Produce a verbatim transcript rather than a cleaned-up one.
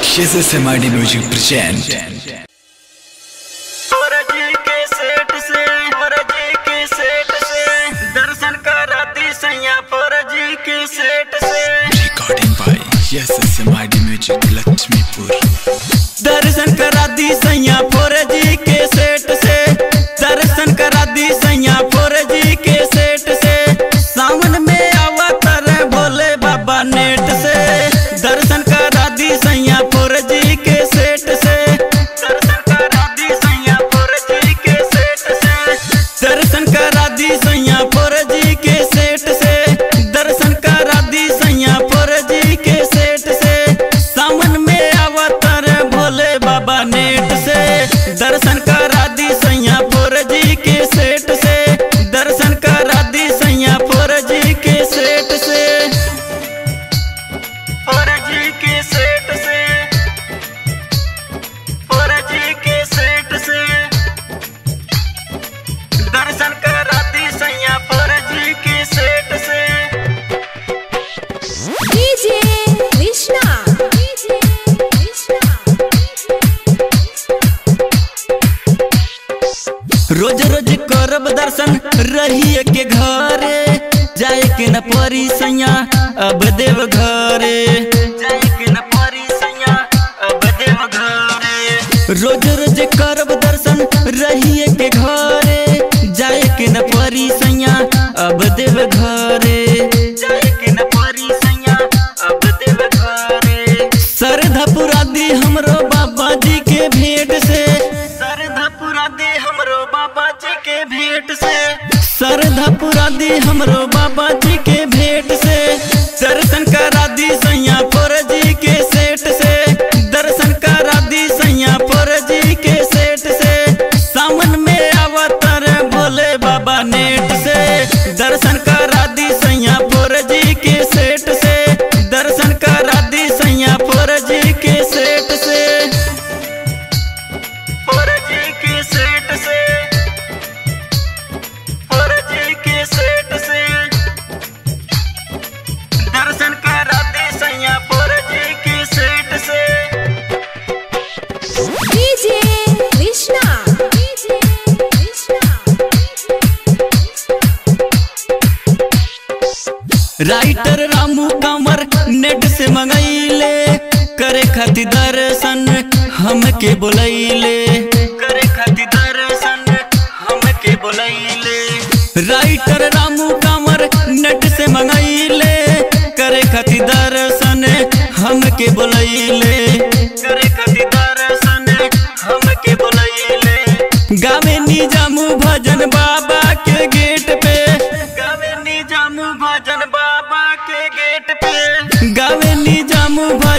S S M I D Music present recording by S S M I D Music Laxmipur. दर्शन करा दी सैया four G के set से, दर्शन करा दी सैया फोर जी के सेट से, सावन में अवतार भोले बाबा नेट से। दर्शन करा दी सैया फोर जी के सेट से, दर्शन करा दी सैया फोर जी के सेट से, दर्शन करा दी सैया फोर जी के सेट से, दर्शन करा दी सैया फोर जी के सेट से, सावन में अवतार भोले बाबा नेट से। दर्शन करा दी सैया फोर जी के सेट से, दर्शन करा दी सैया फोर जी के सेट से, फोर जी के सेट से, फोर जी के सेट से, दर्शन करा दी सैया फोर जी के सेट से। डीजे कृष्णा डीजे कृष्णा रोज रोज करब दर्शन रहिए के घरे, जाए के न परी सैया अब देव घरे, जाए के न परी सैया अब देव घरे। रोज रोज करब दर्शन रहिए के घरे, जाए के न परी सैया अब देव घरे, जाए के न परी सैया अब देव घरे। श्रद्धा पुरा दी हमरो बाबा जी के भेंट से, श्रद्धा पुरा दी हमरो बाबा जी के भेंट से, श्रद्धा पुरा दी हमरो बाबा जी के भेंट से। दर्शन करा दी सैया फोर जी के सेट से, दर्शन करा दी सैया फोर जी के सेट से, सावन में अवतार भोले बाबा नेट से। दर्शन करा दी सैया फोर जी के सेट से, दर्शन करा दी सैया फोर जी के सेट से, फोर जी के सेट से, फोर जी के सेट से, दर्शन करा दी सैया फोर जी के सेट से। DJ Krishna DJ Krishna writer Ramu Kanwar net से मंगैले, करे खातिर दर्शन हमके बोलैले, करे खातिर दर्शन हमके बोलैले। राइटर रामू कंवर नेट से मंगैले, करे खातिर दर्शन हमके बोलैले, करे खातिर दर्शन हमके बोलैले। गावे निजामू भजन बाबा के गेट पे, गावे निजामू भजन बाबा के गेट पे, गावे निजामू